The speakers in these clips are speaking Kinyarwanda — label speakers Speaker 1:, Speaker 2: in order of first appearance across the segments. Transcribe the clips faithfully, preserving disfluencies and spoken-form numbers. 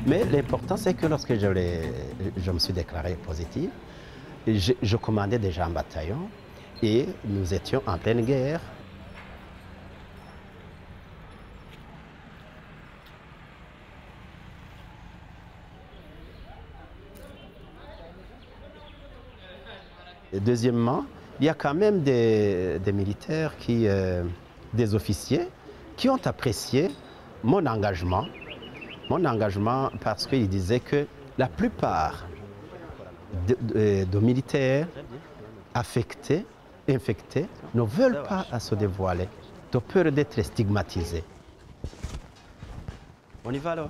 Speaker 1: Mais l'important, c'est que lorsque je, je me suis déclaré positif, je, je commandais déjà un bataillon et nous étions en pleine guerre. Et deuxièmement, il y a quand même des, des militaires, qui, euh, des officiers, qui ont apprécié mon engagement. Mon engagement parce qu'ils disaient que la plupart de, de, de militaires affectés, infectés, ne veulent pas à se dévoiler, de peur d'être stigmatisés. On y va alors?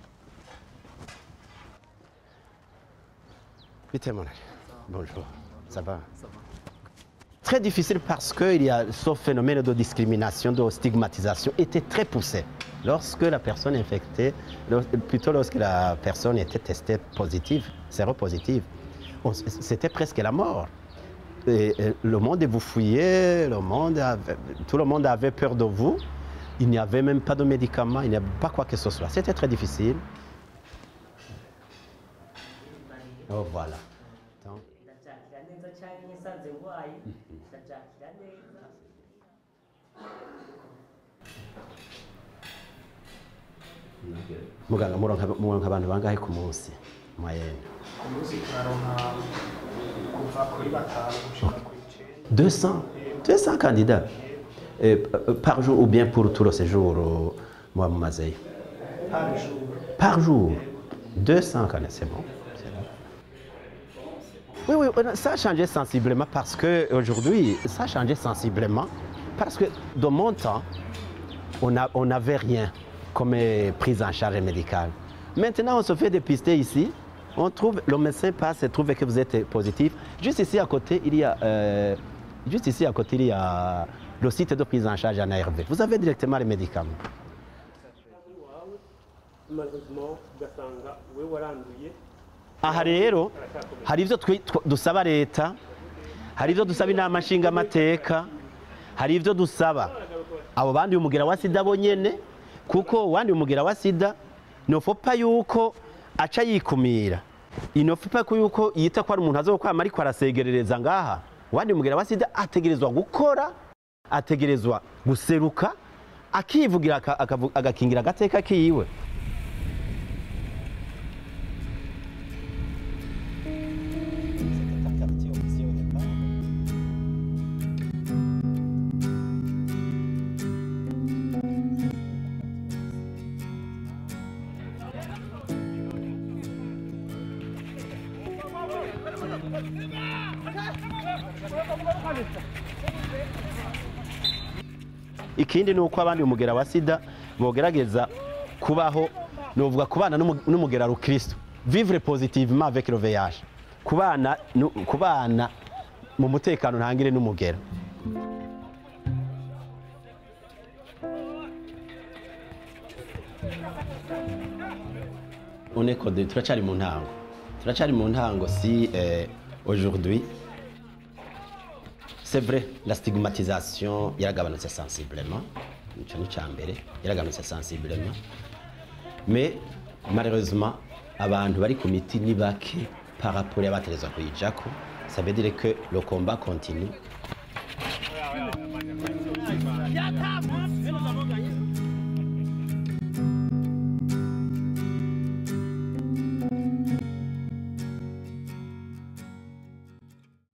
Speaker 1: Bonjour, ça va? Très difficile parce que il y a ce phénomène de discrimination, de stigmatisation était très poussé. Lorsque la personne infectée, plutôt lorsque la personne était testée positive, séropositive, c'était presque la mort. Et, et le monde vous fouillait, le monde avait, tout le monde avait peur de vous. Il n'y avait même pas de médicaments, il n'y avait pas quoi que ce soit. C'était très difficile. Oh voilà. Donc, muganga muronka abantu bangahe ku munsi mwayene?
Speaker 2: Ku munsi turaronka kuva kuri batanu gushika kuri icenda.
Speaker 1: deux cents deux cents candidats euh, par jour ou bien pour tout le séjour moi mumazeyo?
Speaker 2: Par jour.
Speaker 1: Par jour. deux cents candidats, c'est bon. Oui, oui, ça a changé sensiblement parce qu'aujourd'hui, ça a changé sensiblement parce que dans mon temps, on n'avait rien comme prise en charge médicale. Maintenant, on se fait dépister ici, on trouve, le médecin passe et trouve que vous êtes positif. Juste ici à côté, il y a, euh, juste ici à côté, il y a le site de prise en charge en A R V. Vous avez directement les médicaments.
Speaker 2: Malheureusement, ugasanga we waranduye.
Speaker 1: Aha rero hari ivyo dusaba leta, hari ivyo dusaba inama nshingamateka, hari ivyo dusaba abo bandi umugera wa sida bonyene, kuko wandi umugera wa sida nofopa yuko aca yikumira, inofopa ko yuko yita ko ari umuntu azokwama ariko arasegerereza ngaha. Wandi umugera wa sida ategerezwa gukora, ategerezwa guseruka, akivugira agakingira agateka kiwe. Ikindi nuko abandi umugera wa sida bogerageza kubaho novuga kubana n'umugera ru Kristo, vivre positivement avec le V I H, kubana kubana mu mutekano ntangire n'umugera. On est codé, turacari mu ntango turacari mu ntango si euh, aujourd'hui c'est vrai, la stigmatisation yaragabanutse sensiblement, nico ni cyambere, yaragabanutse sensiblement, mais malheureusement abantu bari ku miti ni bake par rapport à abatereza kuyijako. Ça veut dire que le combat continue.